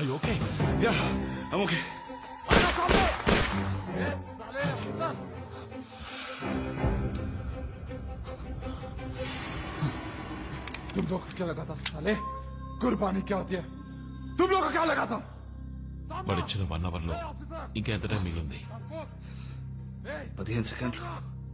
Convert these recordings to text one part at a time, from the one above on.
Are you okay? Yeah, I'm okay. तुम लोग को क्या लगा था साले? कुर्बानी क्या होती है? तुम लोग को क्या लगा था? పడిచ్చిన 1 అవర్లో ఇంకెంత టైం మిగిలింది? 15 సెకండ్లు.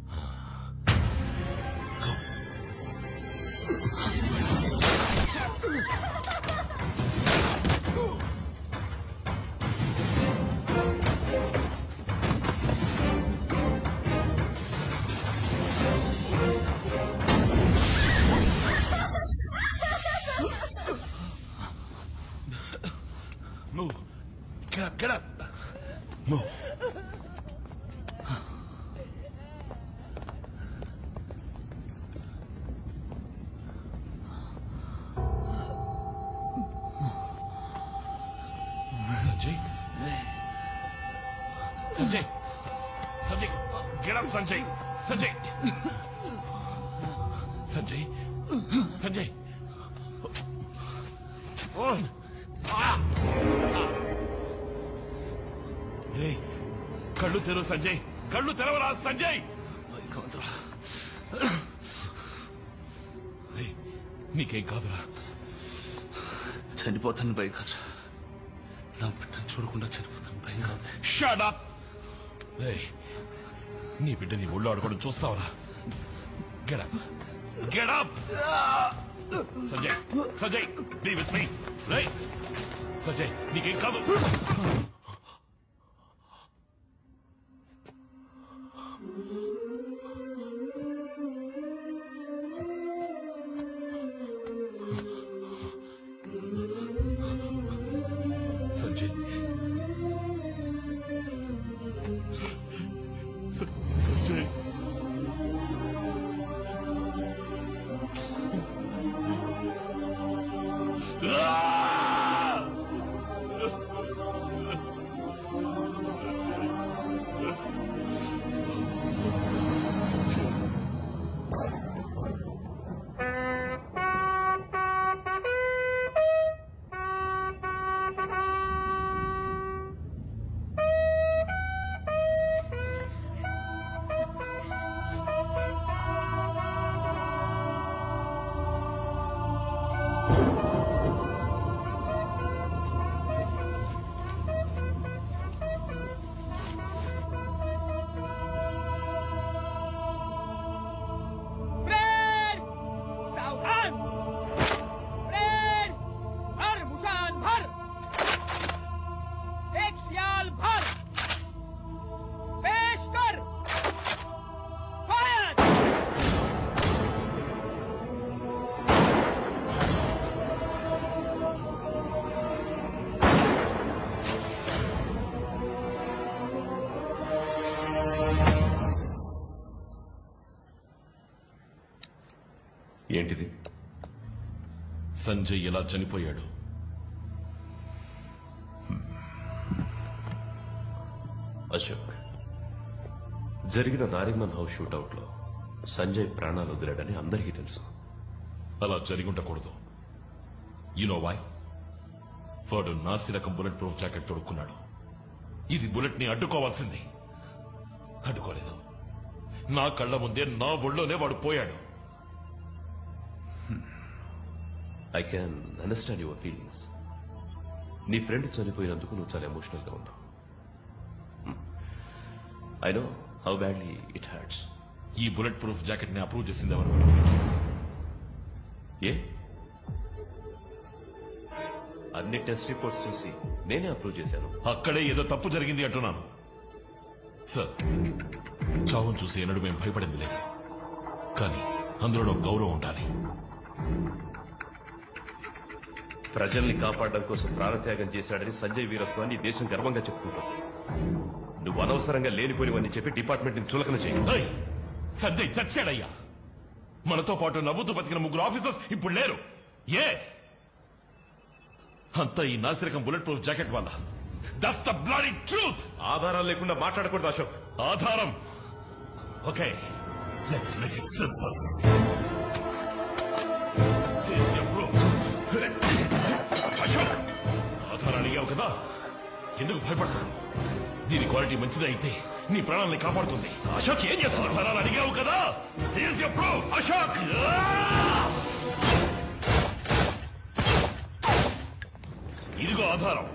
Move. Get up. Move. Sanjay. Get up, Sanjay. Sanjay. Oh. కళ్ళు తెరు సంజయ్, కళ్ళు తెరవరా సంజయ్. నీకేం కాదురా. చనిపోతాను భయం కాదురా. నా బిడ్డను చూడకుండా చనిపోతాను భయం కాదు. Shut up. నీ బిడ్డ నీ ఒళ్ళు ఆడుకోవడం చూస్తావరా? Get up. Sanjay be with me. Sanjay నీకేం కాదు. ఏంటిది? సంజయ్ ఎలా చనిపోయాడు? అశోక్, జరిగిన నారిమన్ హౌస్ షూటౌట్ లో సంజయ్ ప్రాణాలు వదిలాడని అందరికీ తెలుసు. అలా జరిగి ఉండకూడదు. You know why? వాడు నాసి రకం బుల్లెట్ ప్రూఫ్ జాకెట్ తొడుక్కున్నాడు. ఇది బుల్లెట్ ని అడ్డుకోవాల్సింది. అడ్డుకోలేదు. నా కళ్ళ ముందే నా ఒళ్ళోనే వాడు పోయాడు. I can understand your feelings. నీ ఫ్రెండ్ చనిపోయినందుకు నువ్వు చాలా ఎమోషనల్ గా ఉన్నావు. I know how badly it hurts. ఈ బుల్లెట్ ప్రూఫ్ జాకెట్ ని అప్రూవ్ చేసింది ఎవరు? ఏ? అన్ని టెస్ట్ రిపోర్ట్స్ చూసి నేనే అప్రూవ్ చేశాను. అక్కడే ఏదో తప్పు జరిగింది అంటున్నాను. సార్, చావును చూసి ఎన్నడూ మేము భయపడింది లేదు. కానీ అందులో గౌరవం ఉండాలి. ప్రజల్ని కాపాడడం కోసం ప్రాణత్యాగం చేశాడని సంజయ్ వీరత్వాన్ని దేశం గర్వంగా చెప్పుకుంటుంది. నువ్వు అనవసరంగా లేనిపోనివని చెప్పి డిపార్ట్మెంట్ ని చులకన చేయి. సంజయ్ చచ్చాడయ్యా. మనతో పాటు నవ్వుతూ బతికిన 3 ఆఫీసర్స్ ఇప్పుడు లేరు. ఏ అంతా ఈ నాసిరకం బుల్లెట్ ప్రూఫ్ జాకెట్ వల్ల. That's the bloody truth. ఆధారాలు లేకుండా మాట్లాడకూడదు అశోక్. ఆధారం? Okay, let's make it simple. Ashok, ఆధారాలు కదా ఎందుకు భయపడతాను దీని క్వాలిటీ మంచిది అయితే నీ ప్రాణాలని కాపాడుతుంది అశోక్ ఏం చేస్తున్నావు అలా అడిగావు కదా Here's your proof, అశోక్ ఇదిగో ఆధారం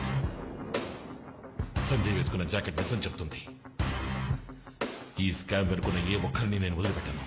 సంజయ్ వేసుకున్న జాకెట్ నిజం చెప్తుంది ఈ స్కామ్ వెనుకున్న ఏ ఒక్కరిని నేను వదిలిపెట్టాను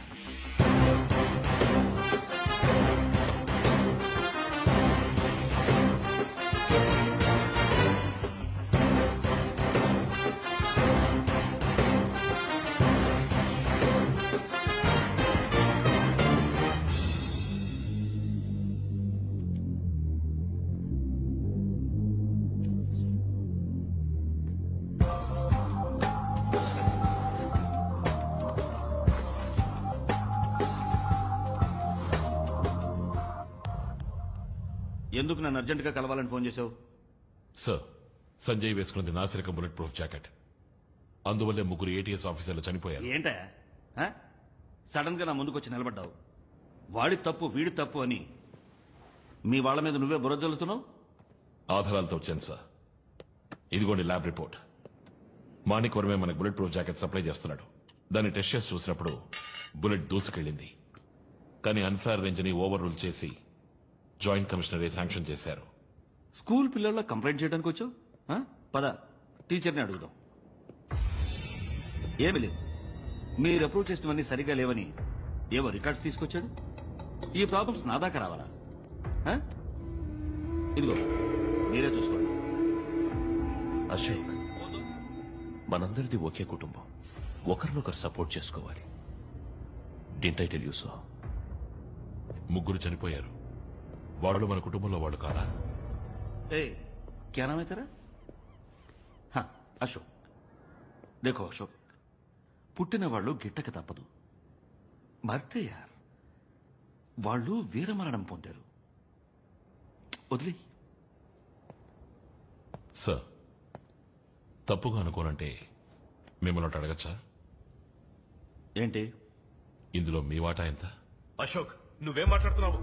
ఎందుకు నన్ను అర్జెంటుగా కలవాలని ఫోన్ చేశావు? సార్ సంజయ్ వేసుకున్నది నాసిరకం బుల్లెట్ ప్రూఫ్ జాకెట్ అందువల్లే ముగ్గురు ఏటీఎస్ ఆఫీసర్లు చనిపోయారు ఏంటా సడన్ గా నా ముందుకు వచ్చి నిలబడ్డావు? వాడి తప్పు వీడి తప్పు అని మీ వాళ్ళ మీద నువ్వే బురదలుతున్నావు. ఆధారాలతో వచ్చాను సార్ ఇదిగోండి ల్యాబ్ రిపోర్ట్ మాణిక్ వర్మే మనకు బుల్లెట్ ప్రూఫ్ జాకెట్ సప్లై చేస్తున్నాడు దాన్ని టెస్ట్ చేసి చూసినప్పుడు బుల్లెట్ దూసుకెళ్ళింది కానీ అన్ఫేర్ రేంజ్ ని ఓవర్ రూల్ చేసి జాయింట్ కమిషనరే శాంక్షన్ చేశారు స్కూల్ పిల్లల్లో కంప్లైంట్ చేయడానికి వచ్చావు? పద టీచర్ని అడుగుదాం. ఏమి లేదు, మీరు అప్రూవ్ చేసినవన్నీ సరిగా లేవని ఏవో రికార్డ్స్ తీసుకొచ్చాడు. ఈ ప్రాబ్లమ్స్ నా దాకా రావాలా? ఇదిగో మీరే చూసుకోండి. అశోక్ మనందరిది ఒకే కుటుంబం ఒకరినొకరు సపోర్ట్ చేసుకోవాలి. Didn't I tell you so? ముగ్గురు చనిపోయారు వాళ్ళు మన కుటుంబంలో వాళ్ళు కాదా? ఏ క్యా నామ్ హై తెరా? అశోక్ దేఖో అశోక్, పుట్టిన వాళ్ళు గిట్టక తప్పదు. మర్తే యార్, వాళ్ళు వీరమరణం పొందారు. వదిలే. సార్ తప్పుగా అనుకోనంటే మిమ్మల్ని ఒకటి అడగచ్చా? ఏంటి ఇందులో మీ వాటా ఎంత? అశోక్ నువ్వేం మాట్లాడుతున్నావు?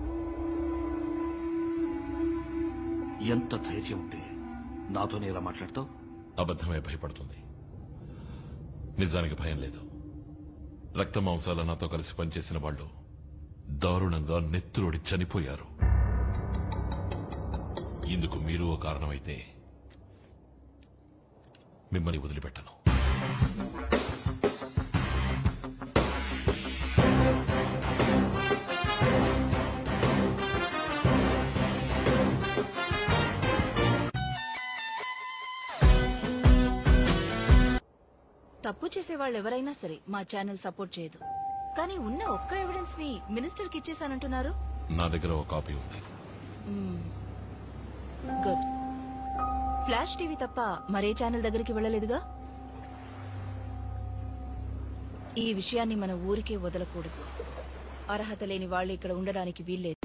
ఎంత ధైర్యం ఉంటే నాతోనే ఇలా మాట్లాడతావు? అబద్ధమే భయపడుతుంది నిజానికి భయం లేదు. రక్త మాంసాల నాతో కలిసి పనిచేసిన వాళ్ళు దారుణంగా నెత్తురోడి చనిపోయారు. ఇందుకు మీరు ఓ కారణమైతే మిమ్మల్ని వదిలిపెట్టను. తప్పు చేసే వాళ్ళు ఎవరైనా సరే మా ఛానల్ సపోర్ట్ చేయదు. కానీ ఉన్న ఒక్క ఎవిడెన్స్ ని మినిస్టర్ కి ఇచ్చేసానంటున్నారు. నా దగ్గర ఒక కాపీ ఉంది. గుడ్. ఫ్లాష్ టీవీ తప్ప మరే ఛానల్ దగ్గరికి వెళ్ళలేదుగా. ఈ విషయాన్ని మన ఊరికే వదలకూడదు. అర్హత లేని వాళ్ళు ఇక్కడ ఉండడానికి వీల్లేదు.